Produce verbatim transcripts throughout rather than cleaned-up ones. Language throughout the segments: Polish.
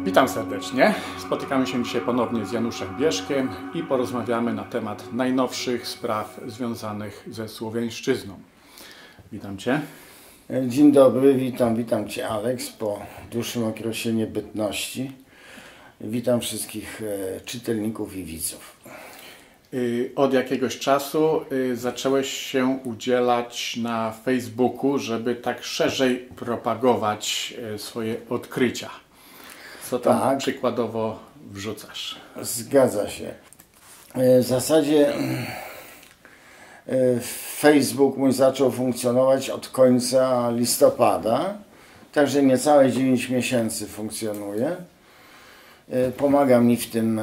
Witam serdecznie. Spotykamy się dzisiaj ponownie z Januszem Bieszkiem i porozmawiamy na temat najnowszych spraw związanych ze słowiańszczyzną. Witam Cię. Dzień dobry, witam, witam Cię Aleks po dłuższym okresie niebytności. Witam wszystkich czytelników i widzów. Od jakiegoś czasu zacząłeś się udzielać na Facebooku, żeby tak szerzej propagować swoje odkrycia. Co tam tak przykładowo wrzucasz? Zgadza się. W zasadzie Facebook mój zaczął funkcjonować od końca listopada, także niecałe dziewięć miesięcy funkcjonuje. Pomaga mi w tym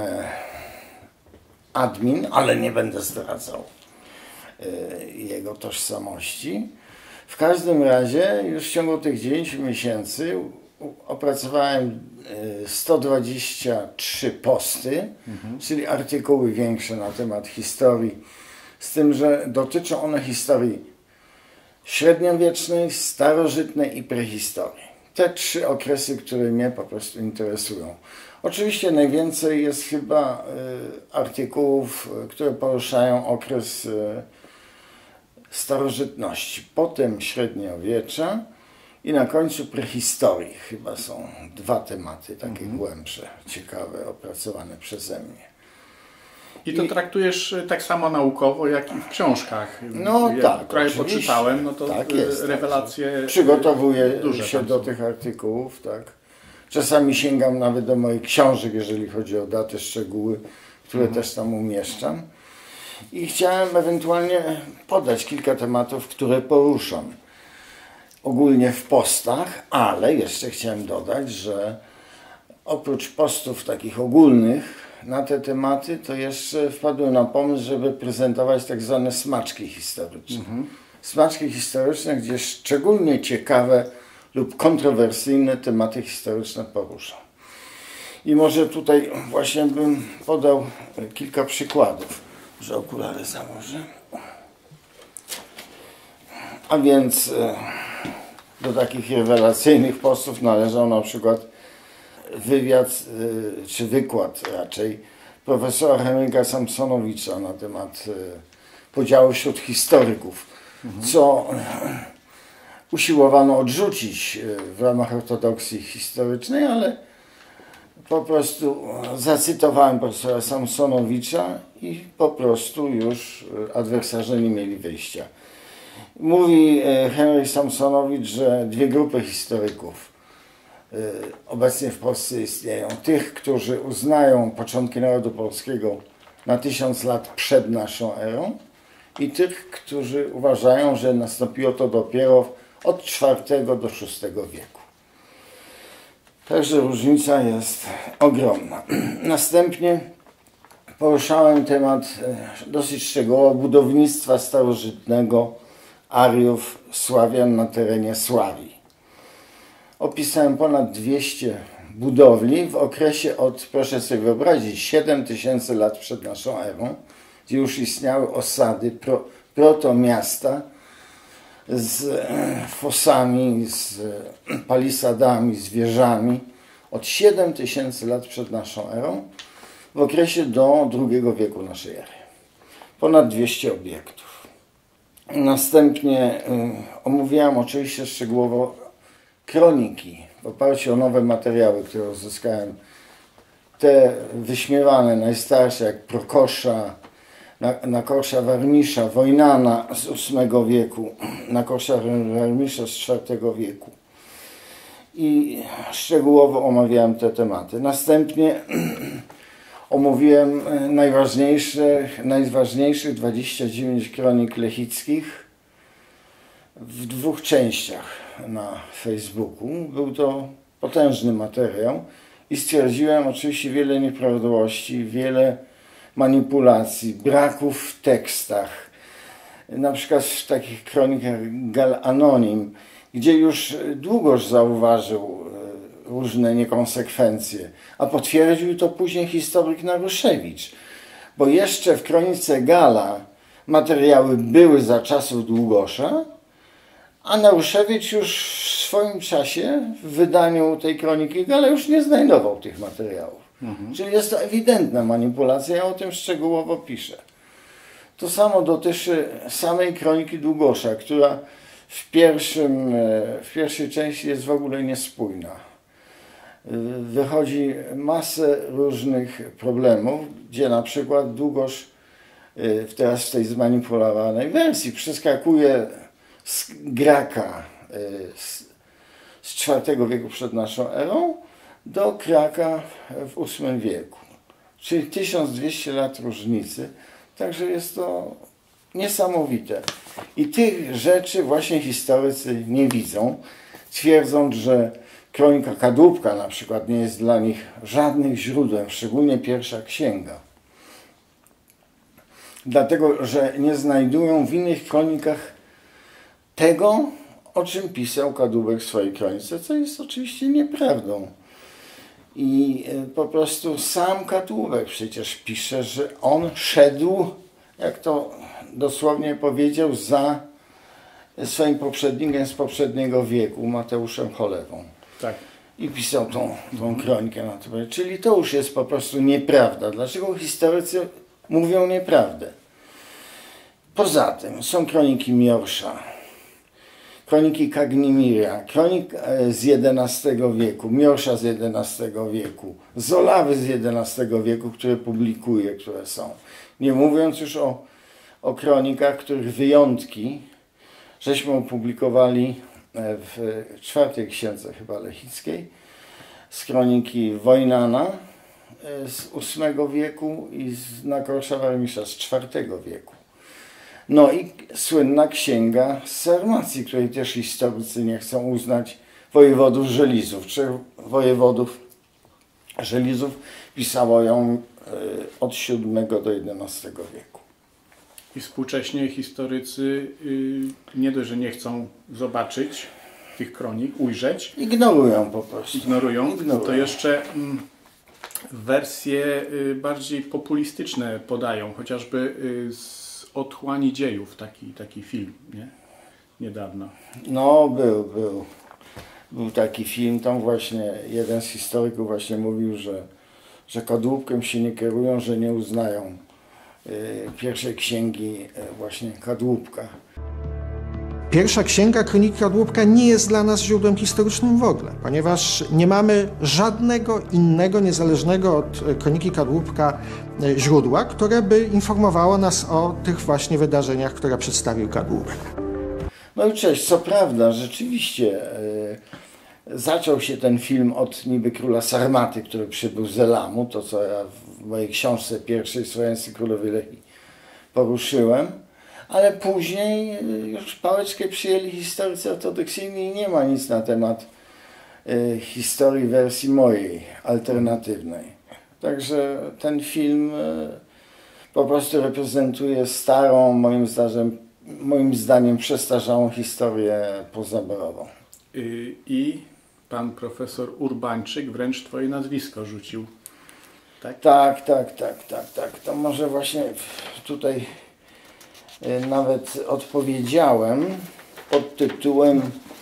admin, ale nie będę zdradzał jego tożsamości. W każdym razie już w ciągu tych dziewięciu miesięcy opracowałem sto dwadzieścia trzy posty, mhm. czyli artykuły większe na temat historii, z tym, że dotyczą one historii średniowiecznej, starożytnej i prehistorii. Te trzy okresy, które mnie po prostu interesują. Oczywiście najwięcej jest chyba y, artykułów, które poruszają okres y, starożytności, potem średniowiecza i na końcu prehistorii. Chyba są dwa tematy takie mhm. głębsze, ciekawe, opracowane przeze mnie. I to I, traktujesz tak samo naukowo, jak i w książkach. No ja, tak, które poczytałem, no to tak jest, rewelacje. Tak. Przygotowuję się do są. tych artykułów, tak. Czasami sięgam nawet do moich książek, jeżeli chodzi o daty, szczegóły, które mhm. też tam umieszczam. I chciałem ewentualnie podać kilka tematów, które poruszam. Ogólnie w postach, ale jeszcze chciałem dodać, że oprócz postów takich ogólnych na te tematy, to jeszcze wpadłem na pomysł, żeby prezentować tak zwane smaczki historyczne. Mhm. Smaczki historyczne, gdzie szczególnie ciekawe lub kontrowersyjne tematy historyczne poruszam. I może tutaj właśnie bym podał kilka przykładów, że okulary założę. A więc do takich rewelacyjnych postów należał na przykład wywiad, czy wykład raczej, profesora Henryka Samsonowicza na temat podziału wśród historyków, mhm. co usiłowano odrzucić w ramach ortodoksji historycznej, ale po prostu zacytowałem profesora Samsonowicza i po prostu już adwersarze nie mieli wyjścia. Mówi Henryk Samsonowicz, że dwie grupy historyków obecnie w Polsce istnieją. Tych, którzy uznają początki narodu polskiego na tysiąc lat przed naszą erą i tych, którzy uważają, że nastąpiło to dopiero od czwartego do szóstego wieku. Także różnica jest ogromna. Następnie poruszałem temat dosyć szczegółowo budownictwa starożytnego Ariów, Sławian na terenie Sławii. Opisałem ponad dwieście budowli w okresie od, proszę sobie wyobrazić, siedem tysięcy lat przed naszą erą, gdzie już istniały osady, pro, proto-miasta z fosami, z palisadami, z wieżami od siedem tysięcy lat przed naszą erą w okresie do drugiego wieku naszej ery. Ponad dwieście obiektów. Następnie y, omówiłem oczywiście szczegółowo kroniki w oparciu o nowe materiały, które uzyskałem. Te wyśmiewane, najstarsze, jak Prokosza, Nakosza Warmisza, Wojnana z ósmego wieku, Nakosza Warmisza z czwartego wieku. I szczegółowo omawiałem te tematy. Następnie omówiłem najważniejszych, najważniejszych dwadzieścia dziewięć kronik lechickich w dwóch częściach na Facebooku. Był to potężny materiał i stwierdziłem oczywiście wiele nieprawidłowości, wiele manipulacji, braków w tekstach. Na przykład w takich kronikach Gal Anonim, gdzie już długoż zauważył różne niekonsekwencje, a potwierdził to później historyk Naruszewicz. Bo jeszcze w kronice Gala materiały były za czasów Długosza, a Naruszewicz już w swoim czasie w wydaniu tej kroniki Gale już nie znajdował tych materiałów. Mhm. Czyli jest to ewidentna manipulacja, ja o tym szczegółowo piszę. To samo dotyczy samej kroniki Długosza, która w, pierwszym, w pierwszej części jest w ogóle niespójna. Wychodzi masę różnych problemów, gdzie na przykład Długosz teraz w tej zmanipulowanej wersji przeskakuje z Graka z, z czwartego wieku przed naszą erą do Kraka w ósmym wieku. Czyli tysiąc dwieście lat różnicy. Także jest to niesamowite. I tych rzeczy właśnie historycy nie widzą, twierdząc, że kronika Kadłubka na przykład nie jest dla nich żadnym źródłem, szczególnie pierwsza księga. Dlatego, że nie znajdują w innych kronikach tego, o czym pisał Kadłubek w swojej kronice, co jest oczywiście nieprawdą. I po prostu sam Kadłubek przecież pisze, że on szedł, jak to dosłownie powiedział, za swoim poprzednikiem z poprzedniego wieku, Mateuszem Cholewą. Tak. I pisał tą, tą kronikę na to. Czyli to już jest po prostu nieprawda. Dlaczego historycy mówią nieprawdę? Poza tym są kroniki Miorsza, kroniki Kagnimira, kronik z jedenastego wieku, Miorsza z jedenastego wieku, Zolawy z jedenastego wieku, które publikuje, które są. Nie mówiąc już o, o kronikach, których wyjątki żeśmy opublikowali w czwartej księdze chyba Lechickiej, z kroniki Wojnana z ósmego wieku i z Nakorsza Warmisza z czwartego wieku. No i słynna księga z Sarmacji, której też historycy nie chcą uznać, wojewodów Żelizów. Trzech wojewodów Żelizów pisało ją od siódmego do jedenastego wieku. I współcześnie historycy nie dość, że nie chcą zobaczyć tych kronik, ujrzeć. Ignorują po prostu. Ignorują. Ignorują. To jeszcze wersje bardziej populistyczne podają, chociażby z Otchłani dziejów, taki, taki film, nie? Niedawno. No, był, był. Był taki film, tam właśnie jeden z historyków właśnie mówił, że, że Kadłubkiem się nie kierują, że nie uznają y, pierwszej księgi y, właśnie Kadłubka. Pierwsza księga Kroniki Kadłubka nie jest dla nas źródłem historycznym w ogóle, ponieważ nie mamy żadnego innego, niezależnego od Kroniki Kadłubka źródła, które by informowało nas o tych właśnie wydarzeniach, które przedstawił Kadłubek. No i cześć, co prawda, rzeczywiście yy, zaczął się ten film od niby króla Sarmaty, który przybył z Elamu, to co ja w mojej książce pierwszej Słowiańscy Królowie Lechii poruszyłem. Ale później już pałeczkę przyjęli historycy ortodoksyjni i nie ma nic na temat y, historii wersji mojej, alternatywnej. Także ten film y, po prostu reprezentuje starą, moim zdaniem, moim zdaniem przestarzałą historię pozaborową. I, I pan profesor Urbańczyk wręcz twoje nazwisko rzucił. Tak, tak, tak, tak, tak. tak. To może właśnie tutaj nawet odpowiedziałem pod tytułem,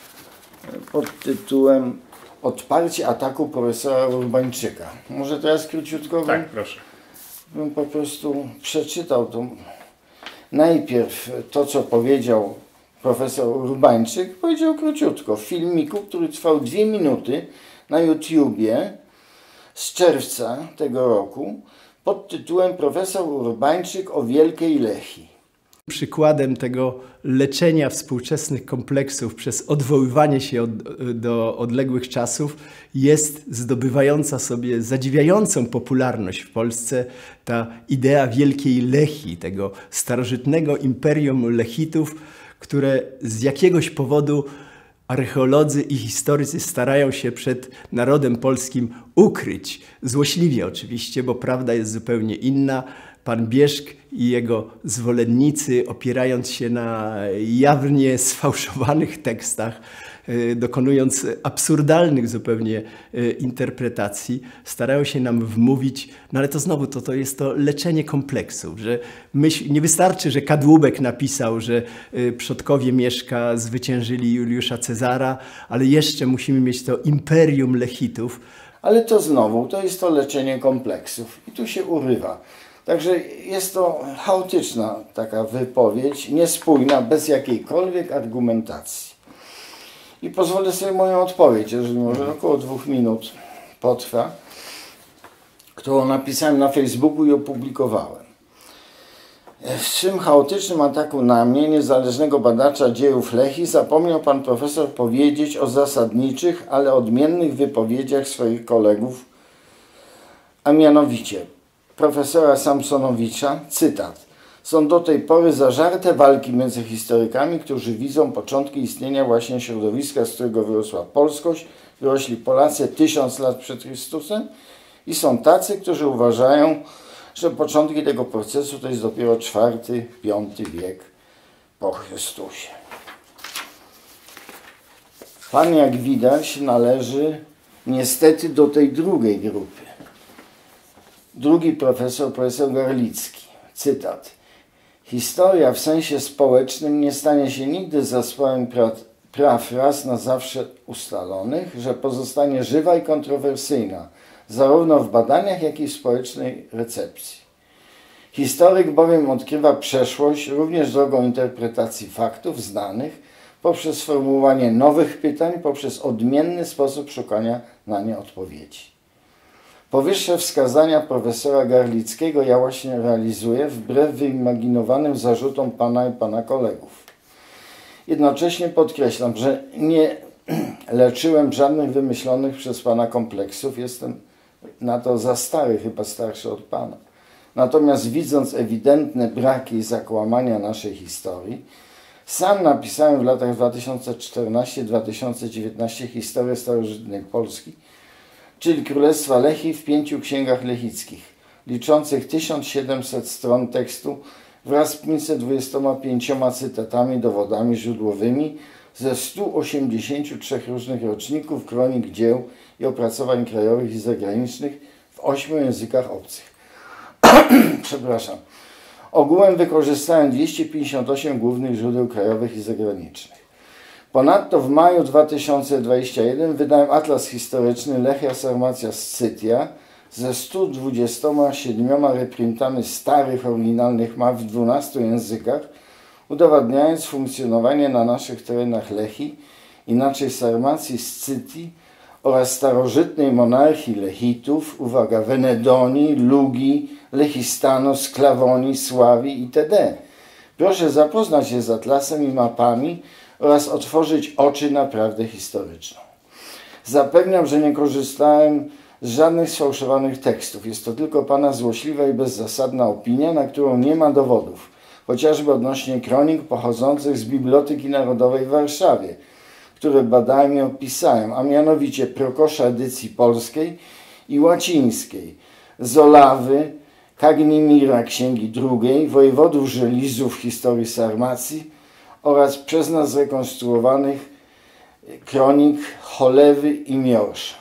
pod tytułem Odparcie ataku profesora Urbańczyka. Może teraz króciutko bym, tak, proszę. bym po prostu przeczytał to. Najpierw to, co powiedział profesor Urbańczyk, powiedział króciutko w filmiku, który trwał dwie minuty na YouTubie z czerwca tego roku pod tytułem Profesor Urbańczyk o Wielkiej Lechii. Przykładem tego leczenia współczesnych kompleksów przez odwoływanie się od, do odległych czasów jest zdobywająca sobie zadziwiającą popularność w Polsce ta idea Wielkiej Lechii, tego starożytnego imperium Lechitów, które z jakiegoś powodu archeolodzy i historycy starają się przed narodem polskim ukryć. Złośliwie oczywiście, bo prawda jest zupełnie inna. Pan Bieszk i jego zwolennicy, opierając się na jawnie sfałszowanych tekstach, dokonując absurdalnych zupełnie interpretacji, starają się nam wmówić, no ale to znowu to, to jest to leczenie kompleksów, że myśl, nie wystarczy, że Kadłubek napisał, że przodkowie Mieszka zwyciężyli Juliusza Cezara, ale jeszcze musimy mieć to imperium Lechitów. Ale to znowu, to jest to leczenie kompleksów i tu się urywa. Także jest to chaotyczna taka wypowiedź, niespójna, bez jakiejkolwiek argumentacji. I pozwolę sobie moją odpowiedź, jeżeli może około dwóch minut potrwa, którą napisałem na Facebooku i opublikowałem. W czym chaotycznym ataku na mnie, niezależnego badacza dziejów Lechii, zapomniał pan profesor powiedzieć o zasadniczych, ale odmiennych wypowiedziach swoich kolegów, a mianowicie profesora Samsonowicza, cytat: są do tej pory zażarte walki między historykami, którzy widzą początki istnienia właśnie środowiska, z którego wyrosła polskość, wyrośli Polacy tysiąc lat przed Chrystusem, i są tacy, którzy uważają, że początki tego procesu to jest dopiero czwarty, piąty wiek po Chrystusie. Pan, jak widać, należy niestety do tej drugiej grupy. Drugi profesor, profesor Garlicki, cytat: historia w sensie społecznym nie stanie się nigdy zespołem praw raz na zawsze ustalonych, że pozostanie żywa i kontrowersyjna, zarówno w badaniach, jak i w społecznej recepcji. Historyk bowiem odkrywa przeszłość również drogą interpretacji faktów znanych, poprzez sformułowanie nowych pytań, poprzez odmienny sposób szukania na nie odpowiedzi. Powyższe wskazania profesora Garlickiego ja właśnie realizuję wbrew wyimaginowanym zarzutom pana i pana kolegów. Jednocześnie podkreślam, że nie leczyłem żadnych wymyślonych przez pana kompleksów. Jestem na to za stary, chyba starszy od pana. Natomiast widząc ewidentne braki i zakłamania naszej historii, sam napisałem w latach dwa tysiące czternastym do dwa tysiące dziewiętnastym historię starożytnej Polski, czyli Królestwa Lechii w pięciu księgach lechickich, liczących tysiąc siedemset stron tekstu wraz z pięćset dwudziestoma pięcioma cytatami, dowodami źródłowymi ze stu osiemdziesięciu trzech różnych roczników, kronik, dzieł i opracowań krajowych i zagranicznych w ośmiu językach obcych. Przepraszam. Ogółem wykorzystałem dwieście pięćdziesiąt osiem głównych źródeł krajowych i zagranicznych. Ponadto w maju dwa tysiące dwudziestego pierwszego wydałem atlas historyczny Lechia Sarmatia Scythia ze stu dwudziestoma siedmioma reprintami starych, oryginalnych map w dwunastu językach, udowadniając funkcjonowanie na naszych terenach Lechii, inaczej Sarmacji Scythii oraz starożytnej monarchii Lechitów, uwaga, Wenedonii, Lugii, Lechistanu, Sklawonii, Sławii itd. Proszę zapoznać się z atlasem i mapami oraz otworzyć oczy na prawdę historyczną. Zapewniam, że nie korzystałem z żadnych sfałszowanych tekstów. Jest to tylko pana złośliwa i bezzasadna opinia, na którą nie ma dowodów, chociażby odnośnie kronik pochodzących z Biblioteki Narodowej w Warszawie, które badałem i opisałem, a mianowicie Prokosza edycji polskiej i łacińskiej, Zolawy, Kagnimira księgi drugiej, wojewodów Żelizów historii Sarmacji oraz przez nas zrekonstruowanych kronik Cholewy i Miorsza.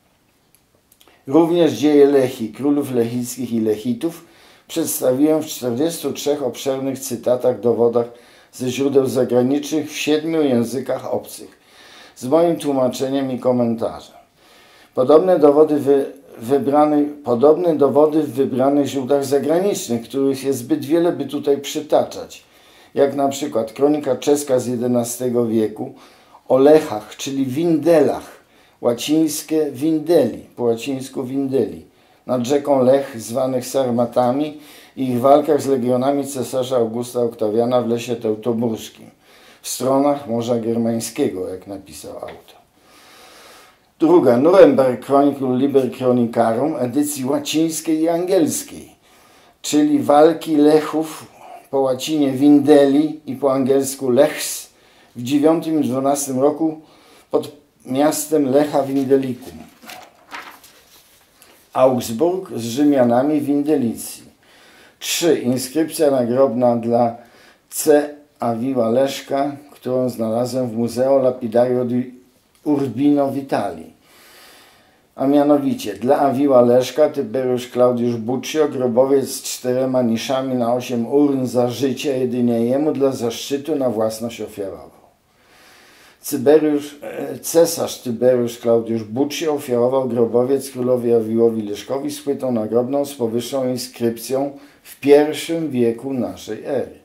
Również dzieje Lechii, królów lechickich i Lechitów przedstawiłem w czterdziestu trzech obszernych cytatach, dowodach ze źródeł zagranicznych w siedmiu językach obcych, z moim tłumaczeniem i komentarzem. Podobne dowody, wy, wybrane, podobne dowody w wybranych źródłach zagranicznych, których jest zbyt wiele, by tutaj przytaczać, jak na przykład kronika czeska z jedenastego wieku o Lechach, czyli Windelach, łacińskie Windeli, po łacińsku Windeli, nad rzeką Lech, zwanych Sarmatami, i ich walkach z legionami cesarza Augusta Oktawiana w lesie teutoburskim, w stronach Morza Germańskiego, jak napisał autor. Druga, Nuremberg Chronicle Liber Chronicarum, edycji łacińskiej i angielskiej, czyli walki Lechów, po łacinie Windeli i po angielsku Lechs, w dziewiątym i dwunastym roku pod miastem Lecha Windelicum. Augsburg z Rzymianami Windelicji. trzy. Inskrypcja nagrobna dla C. Awiła Leszka, którą znalazłem w Museo Lapidario di Urbino w Italii. A mianowicie dla Awiła Leszka Tyberiusz Klaudiusz Buccio grobowiec z czterema niszami na osiem urn za życia jedynie jemu dla zaszczytu na własność ofiarował. Tyberiusz, cesarz Tyberiusz Klaudiusz Buccio ofiarował grobowiec królowi Awiłowi Leszkowi z płytą nagrobną z powyższą inskrypcją w pierwszym wieku naszej ery.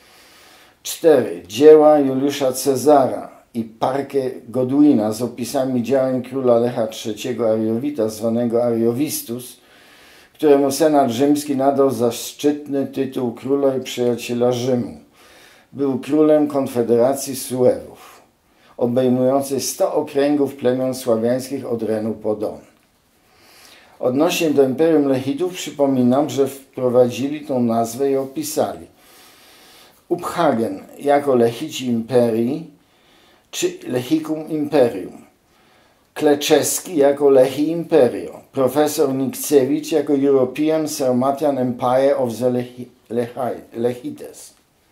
cztery. Dzieła Juliusza Cezara i Parkę Godwina z opisami działań króla Lecha trzeciego Ariowita, zwanego Ariovistus, któremu senat rzymski nadał zaszczytny tytuł króla i przyjaciela Rzymu. Był królem Konfederacji Suewów, obejmującej sto okręgów plemion sławiańskich od Renu po Don. Odnośnie do Imperium Lechitów przypominam, że wprowadzili tą nazwę i opisali Uphagen jako Lechici Imperii czy Lechicum Imperium, Kleczeski jako Lechi Imperio, profesor Nikcewicz jako European Sarmatian Empire of the Lechi, Lechai, Lechites.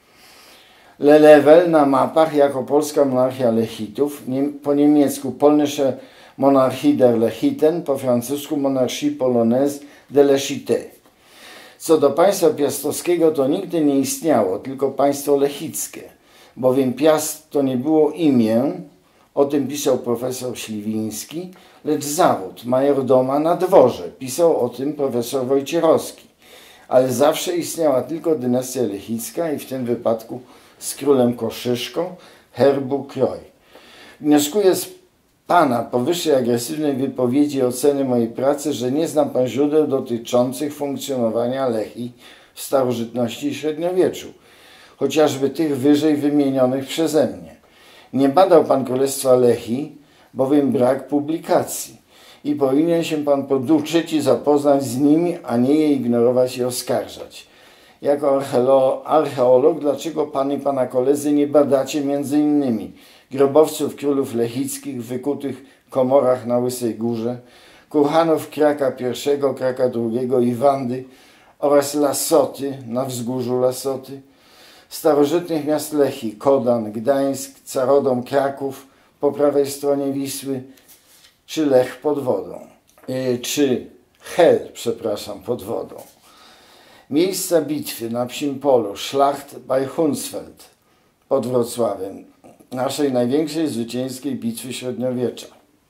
Lelewel na mapach jako Polska Monarchia Lechitów, nie, po niemiecku Polnische Monarchie der Lechiten, po francusku Monarchie Polonaise de Lechite. Co do państwa piastowskiego to nigdy nie istniało, tylko państwo lechickie, bowiem Piast to nie było imię, o tym pisał profesor Śliwiński, lecz zawód majordoma na dworze, pisał o tym profesor Wojciechowski, ale zawsze istniała tylko dynastia lechicka i w tym wypadku z królem Koszyszką, herbu kroj. Wnioskuję z Pana powyższej agresywnej wypowiedzi i oceny mojej pracy, że nie znam Pan źródeł dotyczących funkcjonowania Lechii w starożytności i średniowieczu, chociażby tych wyżej wymienionych przeze mnie. Nie badał Pan Królestwa Lechii, bowiem brak publikacji i powinien się Pan poduczyć i zapoznać z nimi, a nie je ignorować i oskarżać. Jako archeolog, dlaczego Pan i Pana koledzy nie badacie między innymi grobowców królów lechickich w wykutych komorach na Łysej Górze, kurhanów Kraka pierwszego, Kraka drugiego i Wandy oraz Lasoty na wzgórzu Lasoty, starożytnych miast Lechii, Kodan, Gdańsk, Carodom, Kraków po prawej stronie Wisły, czy Lech pod wodą, yy, czy Hel, przepraszam, pod wodą. Miejsca bitwy na Psim Polu, Schlacht bei Hunsfeld pod Wrocławiem, naszej największej zwycięskiej bitwy średniowiecza,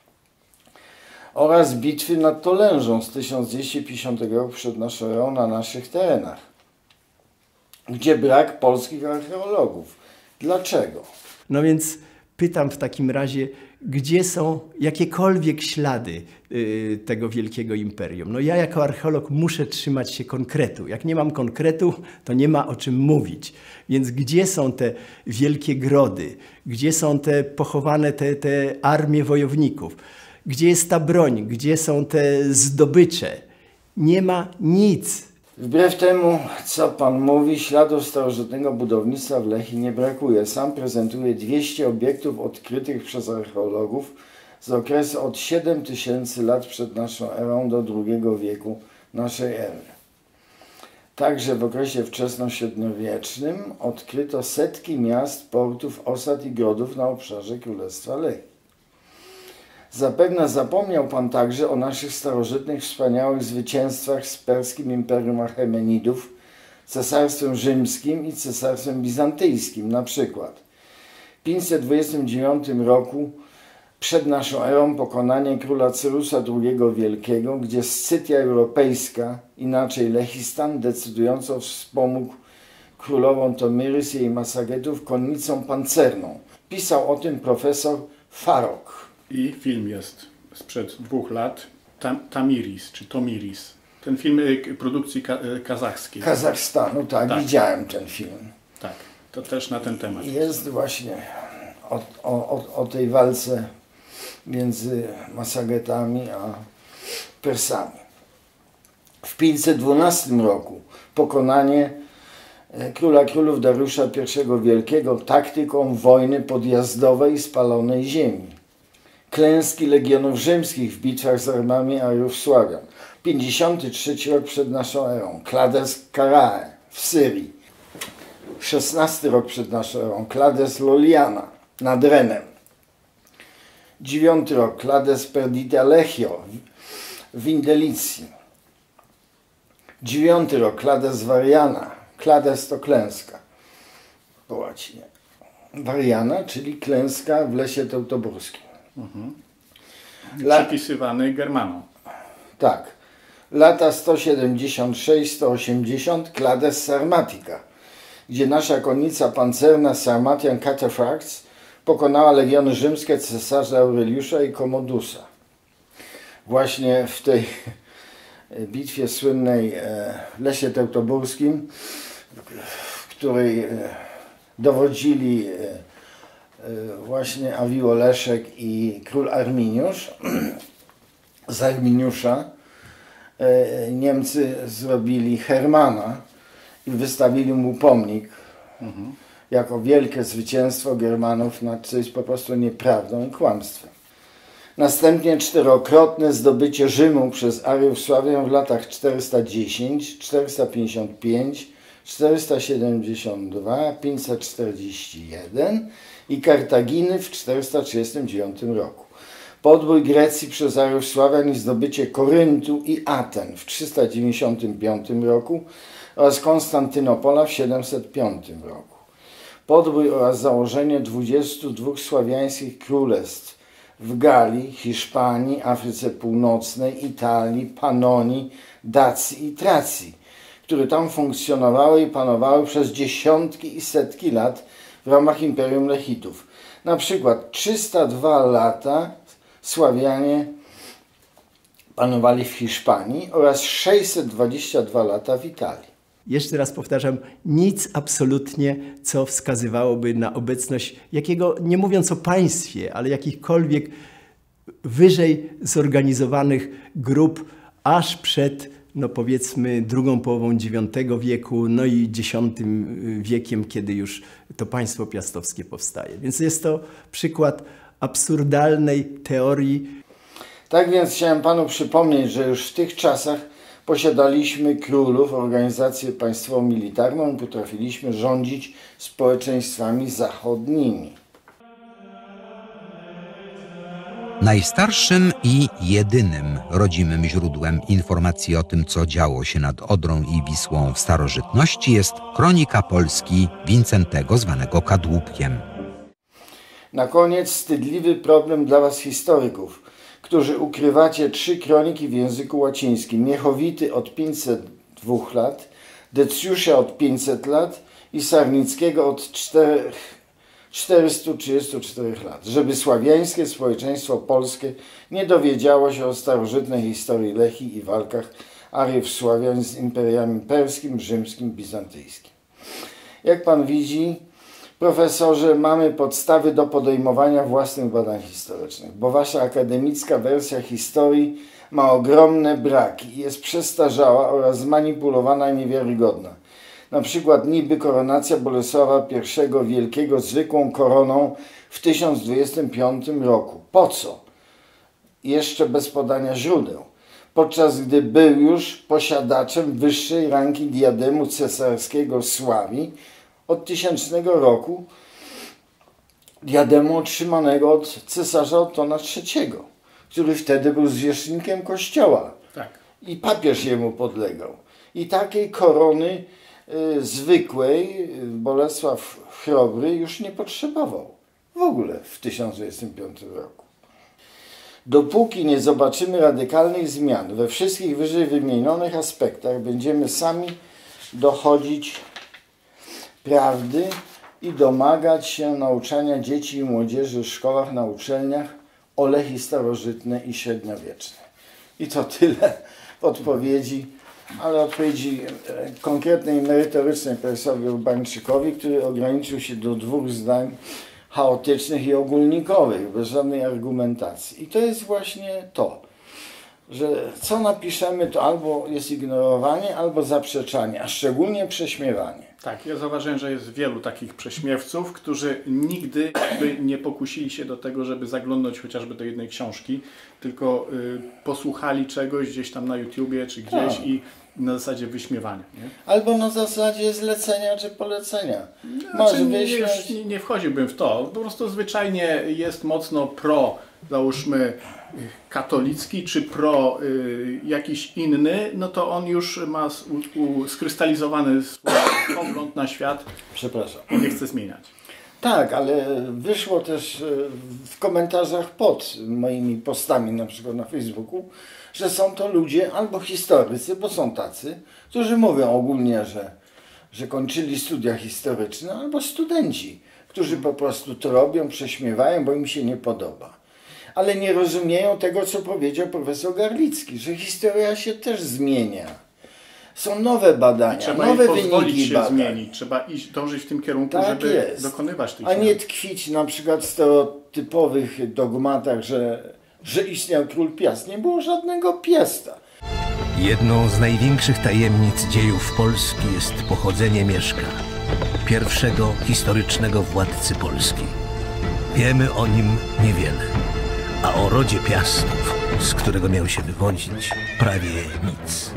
oraz bitwy nad Tolężą z tysiąc dwieście pięćdziesiątego roku przed naszą erą na naszych terenach, gdzie brak polskich archeologów. Dlaczego? No więc pytam w takim razie, gdzie są jakiekolwiek ślady y, tego wielkiego imperium? No ja jako archeolog muszę trzymać się konkretu. Jak nie mam konkretu, to nie ma o czym mówić. Więc gdzie są te wielkie grody? Gdzie są te pochowane te, te armie wojowników? Gdzie jest ta broń? Gdzie są te zdobycze? Nie ma nic. Wbrew temu, co Pan mówi, śladów starożytnego budownictwa w Lechii nie brakuje. Sam prezentuje dwieście obiektów odkrytych przez archeologów z okresu od siedem tysięcy lat przed naszą erą do drugiego wieku naszej ery. Także w okresie wczesnośredniowiecznym odkryto setki miast, portów, osad i grodów na obszarze Królestwa Lechii. Zapewne zapomniał Pan także o naszych starożytnych, wspaniałych zwycięstwach z perskim Imperium Achemenidów, Cesarstwem Rzymskim i Cesarstwem Bizantyjskim. Na przykład w pięćset dwudziestym dziewiątym roku przed naszą erą pokonanie króla Cyrusa drugiego Wielkiego, gdzie Scytia Europejska, inaczej Lechistan, decydująco wspomógł królową Tomyrys i jej Massagetów konnicą pancerną. Pisał o tym profesor Farok. I film jest sprzed dwóch lat, Tam, Tamiris czy Tomiris. Ten film produkcji ka kazachskiej. Kazachstanu, tak, tak, widziałem ten film. Tak, to też na ten temat. Jest właśnie o, o, o tej walce między Massagetami a Persami. W pięćset dwunastym roku pokonanie króla królów Dariusza pierwszego Wielkiego taktyką wojny podjazdowej i spalonej ziemi. Klęski legionów rzymskich w bitwach z armiami Ariów Sławian. pięćdziesiąty trzeci rok przed naszą erą. Klades Karae w Syrii. szesnasty rok przed naszą erą. Klades Loliana nad Renem. Dziewiąty rok, Clades perdita legio w Indelicji. Dziewiąty rok, Clades variana. Clades to klęska po łacinie. Variana, czyli klęska w lesie teutoburskim. Mhm. La... Przypisywany Germanom. Tak. Lata sto siedemdziesiąt sześć do sto osiemdziesiąt, Clades Sarmatica, gdzie nasza konnica pancerna Sarmatian Cataphracts pokonała legiony rzymskie cesarza Aureliusza i Commodusa. Właśnie w tej bitwie słynnej w lesie teutoburskim, w której dowodzili właśnie Awiło Leszek i król Arminiusz, z Arminiusza Niemcy zrobili Hermana i wystawili mu pomnik mhm. jako wielkie zwycięstwo Germanów, co jest po prostu nieprawdą i kłamstwem. Następnie czterokrotne zdobycie Rzymu przez Ariów Sławian w latach czterysta dziesięć, czterysta pięćdziesiąt pięć, czterysta siedemdziesiąt dwa, pięćset czterdzieści jeden i Kartaginy w czterysta trzydziestym dziewiątym roku. Podbój Grecji przez Ariów Sławian i zdobycie Koryntu i Aten w trzysta dziewięćdziesiątym piątym roku oraz Konstantynopola w siedemset piątym roku. Podbój oraz założenie dwudziestu dwóch sławiańskich królestw w Galii, Hiszpanii, Afryce Północnej, Italii, Panonii, Dacji i Tracji, które tam funkcjonowały i panowały przez dziesiątki i setki lat w ramach Imperium Lechitów. Na przykład trzysta dwa lata Sławianie panowali w Hiszpanii oraz sześćset dwadzieścia dwa lata w Italii. Jeszcze raz powtarzam, nic absolutnie, co wskazywałoby na obecność jakiego, nie mówiąc o państwie, ale jakichkolwiek wyżej zorganizowanych grup aż przed, no powiedzmy, drugą połową dziewiątego wieku, no i dziesiątym wiekiem, kiedy już to państwo piastowskie powstaje. Więc jest to przykład absurdalnej teorii. Tak więc chciałem panu przypomnieć, że już w tych czasach posiadaliśmy królów, organizację państwową militarną i potrafiliśmy rządzić społeczeństwami zachodnimi. Najstarszym i jedynym rodzimym źródłem informacji o tym, co działo się nad Odrą i Wisłą w starożytności, jest kronika Polski Wincentego, zwanego Kadłubkiem. Na koniec wstydliwy problem dla was historyków, którzy ukrywacie trzy kroniki w języku łacińskim. Miechowity od pięćset dwóch lat, Decjusza od pięćset lat i Sarnickiego od czterystu trzydziestu czterech lat, żeby sławiańskie społeczeństwo polskie nie dowiedziało się o starożytnej historii Lechii i walkach Ariów Sławian z imperiami perskim, rzymskim, bizantyjskim. Jak pan widzi, profesorze, mamy podstawy do podejmowania własnych badań historycznych, bo wasza akademicka wersja historii ma ogromne braki i jest przestarzała oraz zmanipulowana i niewiarygodna. Na przykład niby koronacja Bolesława pierwszego Wielkiego zwykłą koroną w tysiąc dwudziestym piątym roku. Po co? Jeszcze bez podania źródeł. Podczas gdy był już posiadaczem wyższej rangi diademu cesarskiego Sławii od tysięcznego roku, diademu otrzymanego od cesarza Ottona trzeciego, który wtedy był zwierzchnikiem kościoła. Tak. I papież jemu podlegał. I takiej korony y, zwykłej Bolesław Chrobry już nie potrzebował. W ogóle w tysiąc dwudziestym piątym roku. Dopóki nie zobaczymy radykalnych zmian we wszystkich wyżej wymienionych aspektach, będziemy sami dochodzić prawdy i domagać się nauczania dzieci i młodzieży w szkołach, na uczelniach o Lechii starożytne i średniowieczne. I to tyle w odpowiedzi, ale odpowiedzi konkretnej, merytorycznej profesorowi Urbańczykowi, który ograniczył się do dwóch zdań chaotycznych i ogólnikowych, bez żadnej argumentacji. I to jest właśnie to, że co napiszemy, to albo jest ignorowanie, albo zaprzeczanie, a szczególnie prześmiewanie. Tak, ja zauważyłem, że jest wielu takich prześmiewców, którzy nigdy jakby nie pokusili się do tego, żeby zaglądnąć chociażby do jednej książki, tylko y, posłuchali czegoś gdzieś tam na YouTubie czy gdzieś tak. i na zasadzie wyśmiewania. Nie? Albo na zasadzie zlecenia czy polecenia. Znaczy, Masz nie, wyśmiać. nie, nie wchodziłbym w to. Po prostu zwyczajnie jest mocno pro, załóżmy, katolicki czy pro y, jakiś inny, no to on już ma u, u, skrystalizowany swój pogląd na świat Przepraszam. i nie chce zmieniać. Tak, ale wyszło też w komentarzach pod moimi postami, na przykład na Facebooku, że są to ludzie albo historycy, bo są tacy, którzy mówią ogólnie, że, że kończyli studia historyczne, albo studenci, którzy po prostu to robią, prześmiewają, bo im się nie podoba. Ale nie rozumieją tego, co powiedział profesor Garlicki, że historia się też zmienia. Są nowe badania, Trzeba nowe pozwolić wyniki się badań. zmienić. Trzeba iść, dążyć w tym kierunku, Tak żeby jest. dokonywać tych A zmian. nie tkwić na przykład w stereotypowych dogmatach, że, że istniał król Piast. Nie było żadnego Piasta. Jedną z największych tajemnic dziejów Polski jest pochodzenie Mieszka, pierwszego historycznego władcy Polski. Wiemy o nim niewiele, a o rodzie Piastów, z którego miał się wywodzić, prawie nic.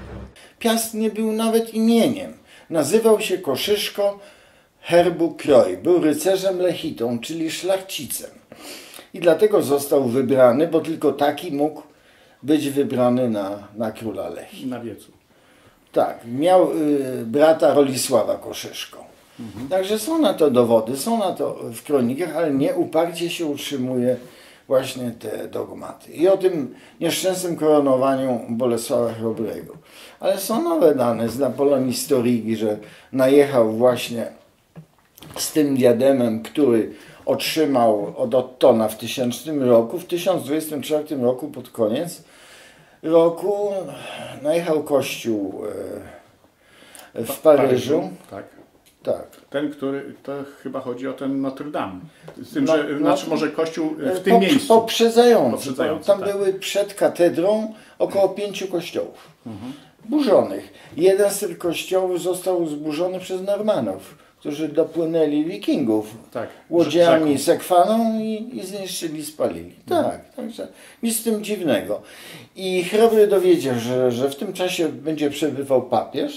Piast nie był nawet imieniem. Nazywał się Koszyszko herbu Kroj. Był rycerzem lechitą, czyli szlachcicem. I dlatego został wybrany, bo tylko taki mógł być wybrany na, na króla Lechii. Na wiecu. Tak, miał y, brata Rolisława Koszyszko. Mhm. Także są na to dowody, są na to w kronikach, ale nie uparcie się utrzymuje właśnie te dogmaty. I o tym nieszczęsnym koronowaniu Bolesława Chrobrego. Ale są nowe dane z Napoleon Historii, że najechał właśnie z tym diademem, który otrzymał od Ottona w tysięcznym roku. W tysiąc dwudziestym czwartym roku, pod koniec roku, najechał kościół w Paryżu. Tak. Tak. Ten, który, to chyba chodzi o ten Notre Dame. Z tym, No, że, no, znaczy może kościół w tym po, miejscu. Poprzedzający. Poprzedzający, Tam tak. były przed katedrą około pięciu kościołów. Mhm. Burzonych. Jeden z tych kościołów został zburzony przez Normanów, którzy dopłynęli Wikingów Tak, łodziami rzeką. Sekwaną i, i zniszczyli, spalili. Mhm. Tak, także nic z tym dziwnego. I Chrobry dowiedział, że, że w tym czasie będzie przebywał papież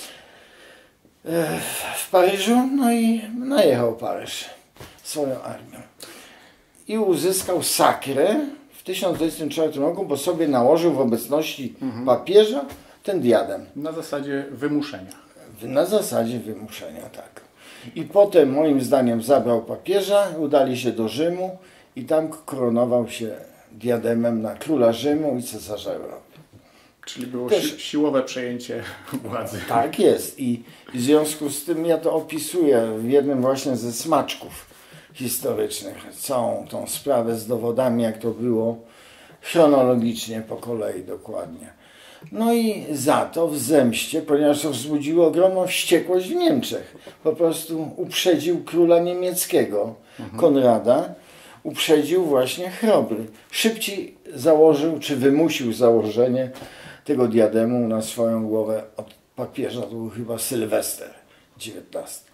w Paryżu, no i najechał Paryż swoją armią. I uzyskał sakrę w tysiąc dwudziestym czwartym roku, bo sobie nałożył w obecności mhm. papieża ten diadem. Na zasadzie wymuszenia. Na zasadzie wymuszenia, tak. I potem, moim zdaniem, zabrał papieża, udali się do Rzymu i tam koronował się diademem na króla Rzymu i cesarza Europy. Czyli było Też, si siłowe przejęcie władzy. Tak jest. I w związku z tym ja to opisuję w jednym właśnie ze smaczków historycznych. Całą tą sprawę z dowodami, jak to było chronologicznie, po kolei dokładnie. No i za to w zemście, ponieważ to wzbudziło ogromną wściekłość w Niemczech. Po prostu uprzedził króla niemieckiego, mhm. Konrada, uprzedził właśnie Chrobry. Szybciej założył, czy wymusił założenie tego diademu na swoją głowę od papieża. To był chyba Sylwester dziewiętnasty.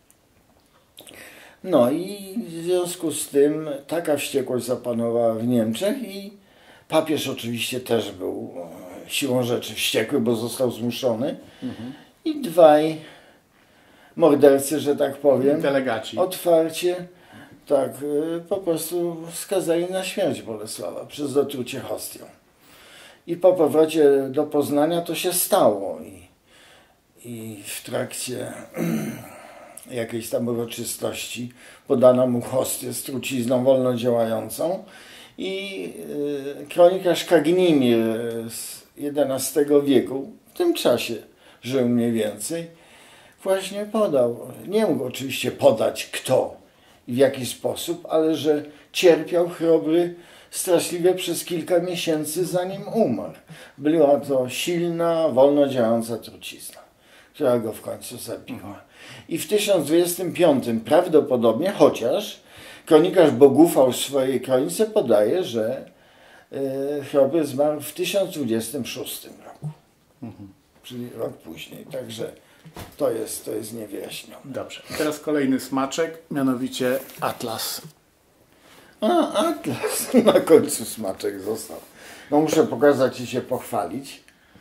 No i w związku z tym taka wściekłość zapanowała w Niemczech i papież oczywiście też był siłą rzeczy wściekły, bo został zmuszony. Mhm. I dwaj mordercy, że tak powiem, delegaci, otwarcie tak po prostu skazali na śmierć Bolesława przez zatrucie hostią. I po powrocie do Poznania to się stało. I, i w trakcie jakiejś tam uroczystości podano mu hostię z trucizną wolno działającą. I y, kronikarz Kagnimir z jedenastego wieku, w tym czasie żył mniej więcej, właśnie podał, nie mógł oczywiście podać kto i w jaki sposób, ale że cierpiał Chrobry straszliwie przez kilka miesięcy, zanim umarł. Była to silna, wolno działająca trucizna, która go w końcu zabiła. I w tysiąc dwudziestym piątym prawdopodobnie, chociaż kronikarz Bogufał w swojej kronice podaje, że y, Chrobry zmarł w tysiąc dwudziestym szóstym roku. Mhm. Czyli rok później. Także to jest, to jest niewyjaśnione. Dobrze. Teraz kolejny smaczek, mianowicie Atlas. A, Atlas. Na końcu smaczek został. No muszę pokazać i się pochwalić.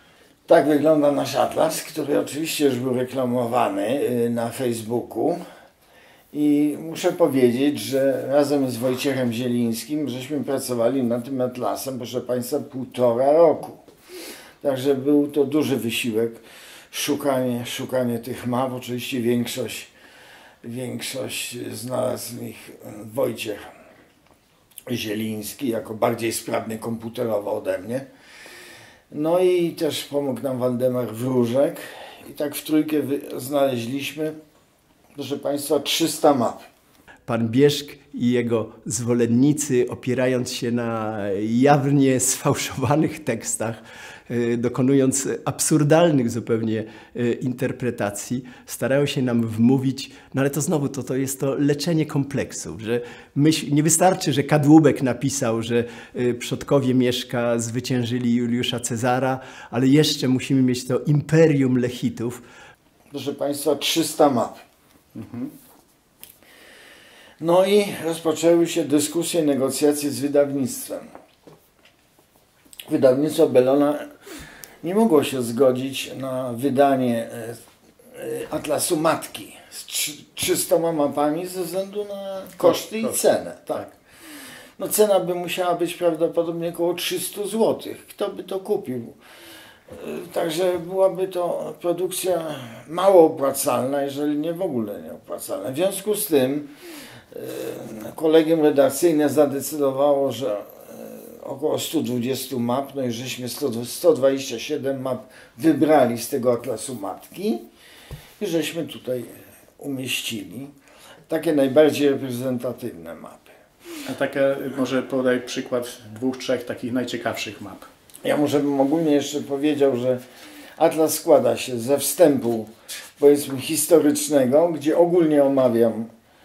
Tak wygląda nasz atlas, który oczywiście już był reklamowany na Facebooku. I muszę powiedzieć, że razem z Wojciechem Zielińskim żeśmy pracowali nad tym atlasem, proszę Państwa, półtora roku. Także był to duży wysiłek, szukanie, szukanie tych map. Oczywiście większość, większość znalazł ich Wojciech Zieliński jako bardziej sprawny komputerowo ode mnie. No i też pomógł nam Waldemar Wróżek i tak w trójkę znaleźliśmy, proszę Państwa, trzysta map. Pan Bieszk i jego zwolennicy, opierając się na jawnie sfałszowanych tekstach, dokonując absurdalnych zupełnie interpretacji, starają się nam wmówić, no ale to znowu to, to jest to leczenie kompleksów, że myśl, nie wystarczy, że Kadłubek napisał, że przodkowie Mieszka zwyciężyli Juliusza Cezara, ale jeszcze musimy mieć to imperium Lechitów. Proszę Państwa, trzysta map. Mhm. No i rozpoczęły się dyskusje, negocjacje z wydawnictwem. Wydawnictwo Bellona nie mogło się zgodzić na wydanie Atlasu Matki z trzystoma mapami ze względu na koszty i cenę. Tak. No cena by musiała być prawdopodobnie około trzysta złotych. Kto by to kupił? Także byłaby to produkcja mało opłacalna, jeżeli nie w ogóle nieopłacalna. W związku z tym kolegium redakcyjne zadecydowało, że około stu dwudziestu map, no i żeśmy sto dwadzieścia siedem map wybrali z tego Atlasu Matki i żeśmy tutaj umieścili takie najbardziej reprezentatywne mapy. A takie, może podaj przykład dwóch, trzech takich najciekawszych map. Ja może bym ogólnie jeszcze powiedział, że atlas składa się ze wstępu, powiedzmy, historycznego, gdzie ogólnie omawiam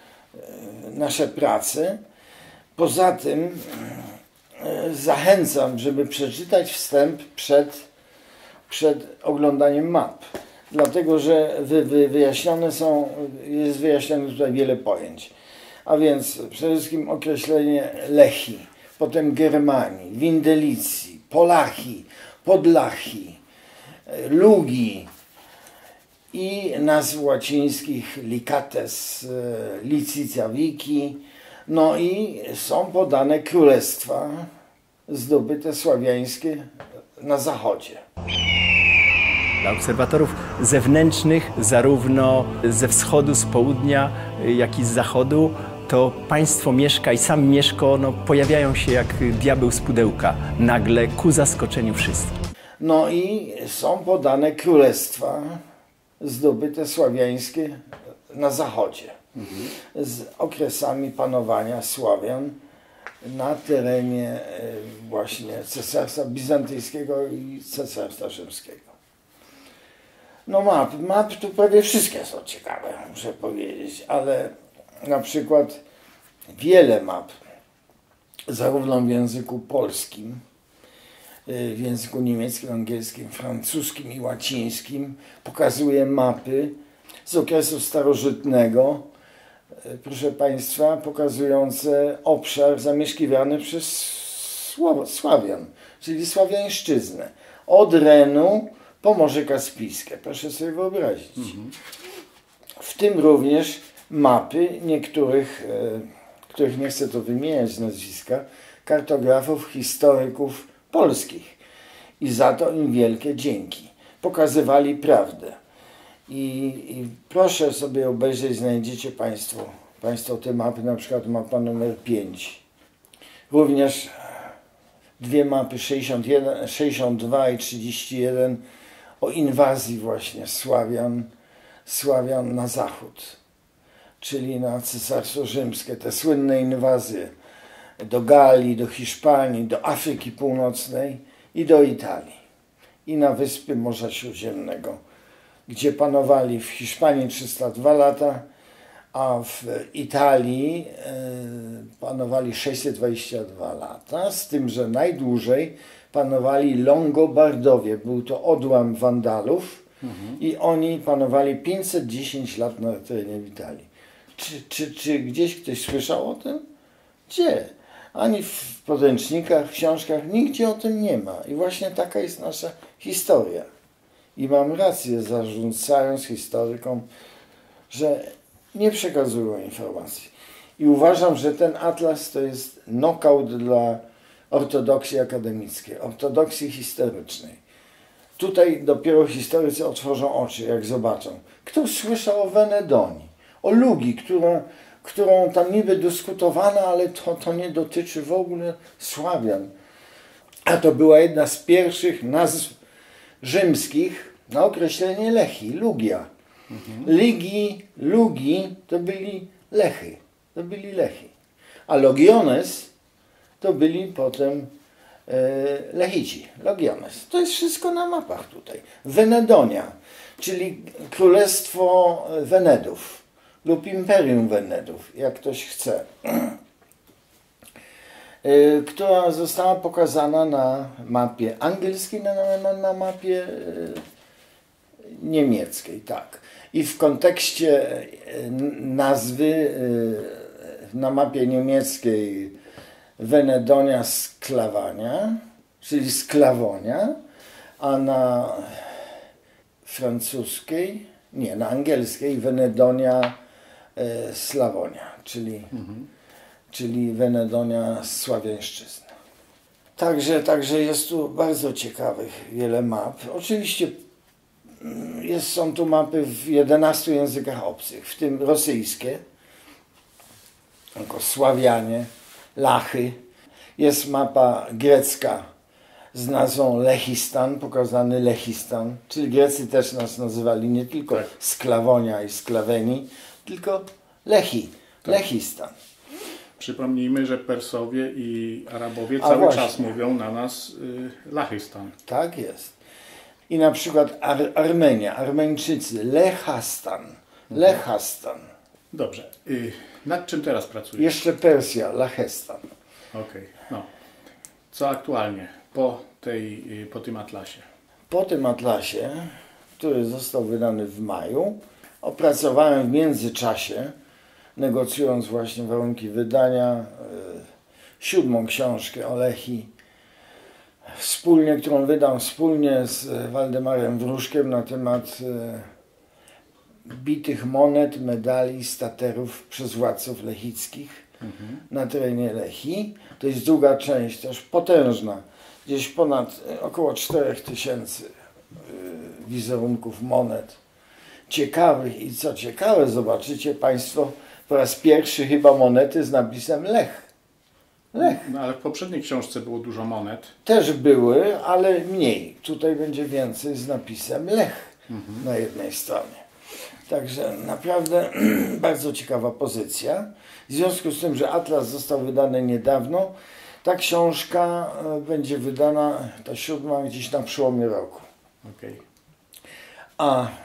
nasze prace. Poza tym zachęcam, żeby przeczytać wstęp przed, przed oglądaniem map. Dlatego, że wy, wy, wyjaśnione są, jest wyjaśnione tutaj wiele pojęć. A więc przede wszystkim określenie Lechi, potem Germanii, Windelicji, Polachii, Podlachii, Lugi i nazw łacińskich Licates, Licia Vici. No i są podane królestwa zdobyte sławiańskie na zachodzie. Dla obserwatorów zewnętrznych, zarówno ze wschodu, z południa, jak i z zachodu, to państwo Mieszka i sam Mieszko no, pojawiają się jak diabeł z pudełka, nagle ku zaskoczeniu wszystkich. No i są podane królestwa zdobyte sławiańskie na zachodzie, mhm. z okresami panowania Sławian na terenie właśnie Cesarstwa Bizantyjskiego i Cesarstwa Rzymskiego. No map, map tu prawie wszystkie są ciekawe, muszę powiedzieć, ale na przykład wiele map, zarówno w języku polskim, w języku niemieckim, angielskim, francuskim i łacińskim, pokazuje mapy z okresu starożytnego, proszę Państwa, pokazujące obszar zamieszkiwany przez Sławian, czyli Sławiańszczyznę. Od Renu po Morze Kaspijskie, proszę sobie wyobrazić. Mhm. W tym również mapy niektórych, których nie chcę to wymieniać z nazwiska, kartografów, historyków polskich. I za to im wielkie dzięki. Pokazywali prawdę. I, i proszę sobie obejrzeć, znajdziecie Państwo, Państwo te mapy, na przykład mapa numer pięć. Również dwie mapy sześćdziesiąt jeden, sześćdziesiąt dwa i trzydzieści jeden o inwazji właśnie Sławian, Sławian na zachód, czyli na Cesarstwo Rzymskie, te słynne inwazje do Galii, do Hiszpanii, do Afryki Północnej i do Italii. I na wyspy Morza Śródziemnego, gdzie panowali w Hiszpanii trzysta dwa lata, a w Italii y, panowali sześćset dwadzieścia dwa lata, z tym, że najdłużej panowali Longobardowie. Był to odłam Wandalów mhm. i oni panowali pięćset dziesięć lat na terenie Italii. Czy, czy, czy gdzieś ktoś słyszał o tym? Gdzie? Ani w podręcznikach, w książkach, nigdzie o tym nie ma. I właśnie taka jest nasza historia. I mam rację, zarzucając historykom, że nie przekazują informacji. I uważam, że ten atlas to jest knockout dla ortodoksji akademickiej, ortodoksji historycznej. Tutaj dopiero historycy otworzą oczy, jak zobaczą. Kto słyszał o Wenedonii, o Lugii, która, którą tam niby dyskutowano, ale to, to nie dotyczy w ogóle Sławian. A to była jedna z pierwszych nazw rzymskich na określenie Lechii, Lugia. Mhm. Ligi, Lugi to byli Lechy, to byli Lechy. A Logiones to byli potem e, Lechici, Logiones. To jest wszystko na mapach tutaj. Wenedonia, czyli Królestwo Wenedów lub Imperium Wenedów, jak ktoś chce, e, która została pokazana na mapie angielskiej, na, na, na mapie e, niemieckiej, tak. I w kontekście nazwy na mapie niemieckiej Wenedonia Sklawania, czyli Sklawonia, a na francuskiej, nie, na angielskiej Wenedonia Slawonia, czyli, mhm. czyli Wenedonia Sławiańszczyzna. Także, także jest tu bardzo ciekawych wiele map. Oczywiście Jest, są tu mapy w jedenastu językach obcych, w tym rosyjskie, jako Sławianie, Lachy. Jest mapa grecka z nazwą Lechistan, pokazany Lechistan, czyli Grecy też nas nazywali nie tylko tak. Sklawonia i Sklaweni, tylko Lechi, tak. Lechistan. Przypomnijmy, że Persowie i Arabowie A cały właśnie. czas mówią na nas y, Lachistan. Tak jest. I na przykład Ar Armenia, Armeńczycy, Lechastan, Lechastan. Dobrze. Y, nad czym teraz pracujesz? Jeszcze Persja, Lachestan. Okej, okay. No. Co aktualnie po, tej, y, po tym atlasie? Po tym atlasie, który został wydany w maju, opracowałem w międzyczasie, negocjując właśnie warunki wydania, y, siódmą książkę o Lechii, wspólnie, którą wydam wspólnie z Waldemarem Wróżkiem na temat e, bitych monet, medali, staterów przez władców lechickich mhm. na terenie Lechii. To jest druga część, też potężna, gdzieś ponad e, około czterech tysięcy e, wizerunków monet ciekawych i co ciekawe, zobaczycie Państwo po raz pierwszy chyba monety z napisem Lech. Lech. No, ale w poprzedniej książce było dużo monet. Też były, ale mniej. Tutaj będzie więcej z napisem Lech mhm. na jednej stronie. Także naprawdę bardzo ciekawa pozycja. W związku z tym, że Atlas został wydany niedawno, ta książka będzie wydana, ta siódma, gdzieś na przełomie roku. Okay. A y,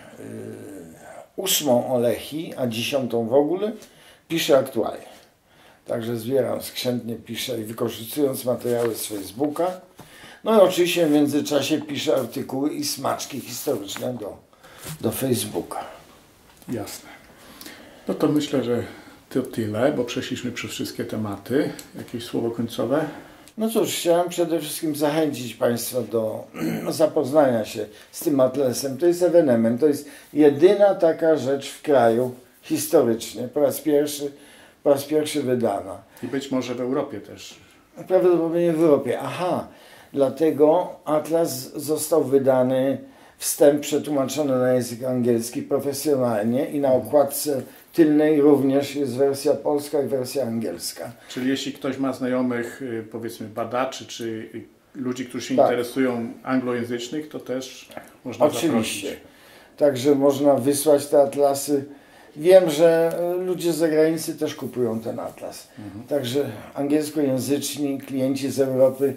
ósmą o Lechii, a dziesiątą w ogóle piszę aktualnie. Także zbieram skrzętnie, piszę i wykorzystując materiały z Facebooka. No i oczywiście w międzyczasie piszę artykuły i smaczki historyczne do, do Facebooka. Jasne. No to myślę, że to tyle, bo przeszliśmy przez wszystkie tematy. Jakieś słowo końcowe? No cóż, chciałem przede wszystkim zachęcić Państwa do zapoznania się z tym atlasem. To jest ewenement, to jest jedyna taka rzecz w kraju historycznie, po raz pierwszy po raz pierwszy wydana. I być może w Europie też. Prawdopodobnie w Europie. Aha, dlatego atlas został wydany, wstęp przetłumaczony na język angielski profesjonalnie i na okładce tylnej również jest wersja polska i wersja angielska. Czyli jeśli ktoś ma znajomych, powiedzmy badaczy, czy ludzi, którzy się tak. interesują anglojęzycznych, to też można Oczywiście. zaprosić. Także można wysłać te atlasy. Wiem, że ludzie z zagranicy też kupują ten atlas. Mhm. Także angielskojęzyczni klienci z Europy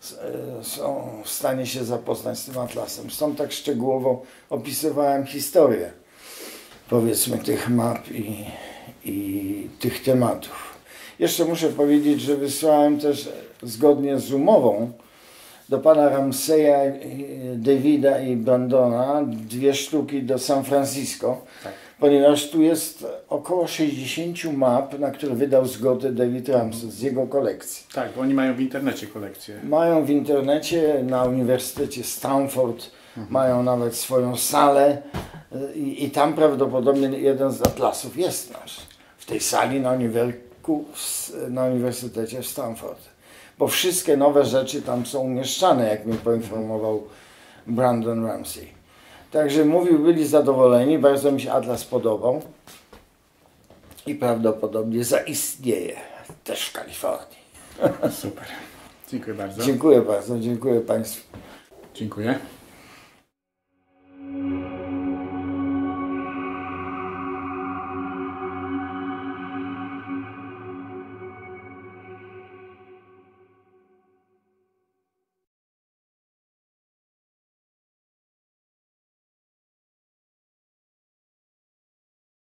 są w stanie się zapoznać z tym atlasem. Stąd tak szczegółowo opisywałem historię, powiedzmy, tych map i, i tych tematów. Jeszcze muszę powiedzieć, że wysłałem też zgodnie z umową do pana Ramseya, Davida i Brandona dwie sztuki do San Francisco. Tak. Ponieważ tu jest około sześćdziesiąt map, na które wydał zgodę David Ramsey z jego kolekcji. Tak, bo oni mają w internecie kolekcję. Mają w internecie, na Uniwersytecie Stanford mhm. mają nawet swoją salę i, i tam prawdopodobnie jeden z atlasów jest nasz. W tej sali na, uniwerku, na Uniwersytecie w Stanford. Bo wszystkie nowe rzeczy tam są umieszczane, jak mnie poinformował Brandon Ramsey. Także mówił, byli zadowoleni, bardzo mi się atlas podobał i prawdopodobnie zaistnieje też w Kalifornii. Super. Dziękuję bardzo. Dziękuję bardzo, dziękuję Państwu. Dziękuję.